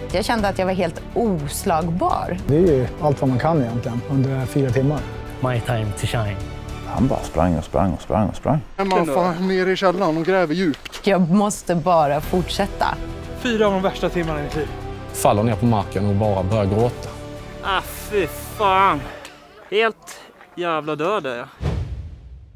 dit. Jag kände att jag var helt oslagbar. Det är ju allt vad man kan egentligen under 4 timmar. My time to shine. Han bara sprang. Man fan nere i källaren och gräver djupt. Jag måste bara fortsätta. 4 av de värsta timmarna i mitt liv. Faller ner på marken och bara börjar gråta. Fy fan. Helt jävla död är jag.